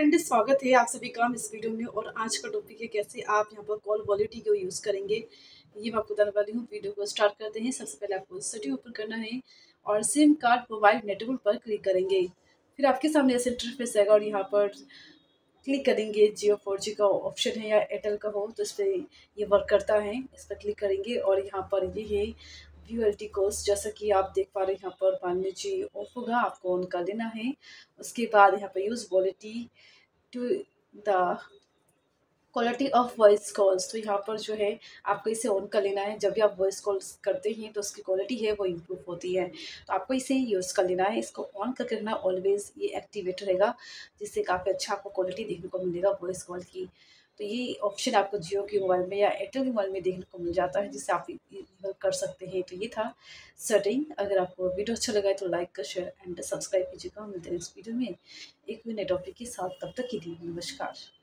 Friend, स्वागत है आप सभी का इस वीडियो में। और आज का टॉपिक है कैसे आप यहाँ पर कॉल वॉलिडिटी को यूज़ करेंगे, ये मैं आपको बताने वाली हूँ। वीडियो को स्टार्ट करते हैं। सबसे पहले आपको सेटिंग ओपन करना है और सिम कार्ड मोबाइल नेटवर्क पर क्लिक करेंगे। फिर आपके सामने ऐसे इंटरफेस आएगा और यहाँ पर क्लिक करेंगे। जियो 4G का ऑप्शन है या एयरटेल का हो तो इस पर ये वर्क करता है, इस पर क्लिक करेंगे। और यहाँ पर ये है व्यू एल टी कोर्स, जैसा कि आप देख पा रहे हैं यहाँ पर 92G ऑफ होगा, आपको ऑन कर लेना है। उसके बाद यहाँ पर use validity to the quality of voice calls, तो यहाँ पर जो है आपको इसे ऑन कर लेना है। जब भी आप वॉइस कॉल्स करते हैं तो उसकी क्वालिटी है वो इम्प्रूव होती है, तो आपको इसे यूज़ कर लेना है। इसको ऑन करके रखना ऑलवेज, ये एक्टिवेट रहेगा, जिससे काफ़ी अच्छा आपको क्वालिटी देखने को मिलेगा वॉइस कॉल की। तो ये ऑप्शन आपको जियो के मोबाइल में या एयरटेल के मोबाइल में देखने को मिल जाता है, जिससे आप इनेबल कर सकते हैं। तो ये था सेटिंग। अगर आपको वीडियो अच्छा लगा है तो लाइक शेयर एंड सब्सक्राइब कीजिएगा। मिलते हैं इस वीडियो में एक नए टॉपिक के साथ, तब तक के लिए नमस्कार।